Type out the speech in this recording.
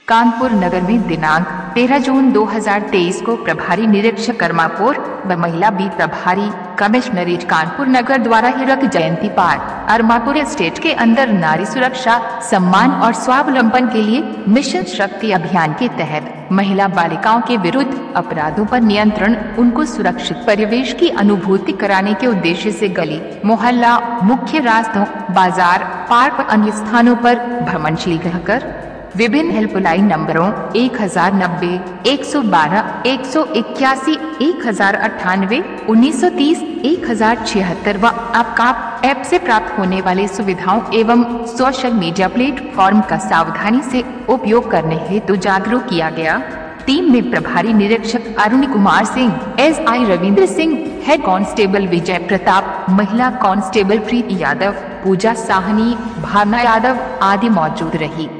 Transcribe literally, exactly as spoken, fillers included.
कानपुर नगर में दिनांक तेरह जून दो हज़ार तेईस को प्रभारी निरीक्षक कर्मापुर व महिला बी प्रभारी कमिश्नरेट कानपुर नगर द्वारा हीरक जयंती पार्क अरमापुर एस्टेट के अंदर नारी सुरक्षा, सम्मान और स्वावलंबन के लिए मिशन शक्ति अभियान के तहत महिला बालिकाओं के विरुद्ध अपराधों पर नियंत्रण, उनको सुरक्षित परिवेश की अनुभूति कराने के उद्देश्य से गली, मोहल्ला, मुख्य रास्तों, बाजार, पार्क व अन्य स्थानों पर भ्रमणशील रहकर विभिन्न हेल्पलाइन नंबरों एक हजार नब्बे, एक सौ बारह, एक सौ इक्यासी, एक हजार अट्ठानवे, उन्नीस सौ तीस, एक हजार छिहत्तर व आपका ऐप से प्राप्त होने वाले सुविधाओं एवं सोशल मीडिया प्लेटफॉर्म का सावधानी से उपयोग करने हेतु जागरूक किया गया। टीम में प्रभारी निरीक्षक Arun Kumar Singh, S I Ravindra Singh, head constable Vijay Pratap, महिला कांस्टेबल प्रीति यादव, पूजा साहनी, भावना यादव आदि मौजूद रही।